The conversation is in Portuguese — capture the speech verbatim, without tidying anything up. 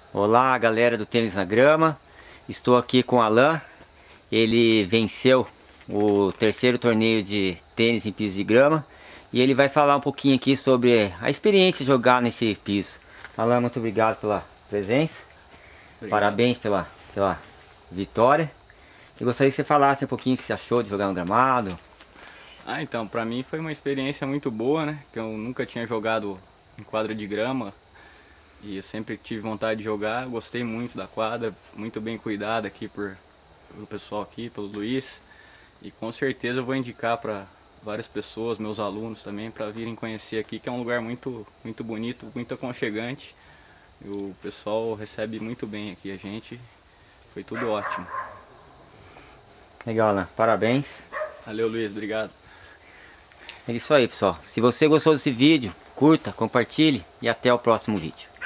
Olá, galera do Tênis na Grama. Estou aqui com o Alan. Ele venceu o terceiro torneio de tênis em piso de grama e ele vai falar um pouquinho aqui sobre a experiência de jogar nesse piso. Alan, muito obrigado pela presença. Obrigado. Parabéns pela, pela vitória. Eu gostaria que você falasse um pouquinho o que você achou de jogar no gramado. Ah, então, pra mim foi uma experiência muito boa, né? Que eu nunca tinha jogado em quadra de grama. E eu sempre tive vontade de jogar, gostei muito da quadra, muito bem cuidada aqui por, pelo pessoal aqui, pelo Luiz. E com certeza eu vou indicar para várias pessoas, meus alunos também, para virem conhecer aqui, que é um lugar muito, muito bonito, muito aconchegante. E o pessoal recebe muito bem aqui a gente, foi tudo ótimo. Legal, Alan, parabéns. Valeu, Luiz, obrigado. É isso aí, pessoal. Se você gostou desse vídeo, curta, compartilhe e até o próximo vídeo.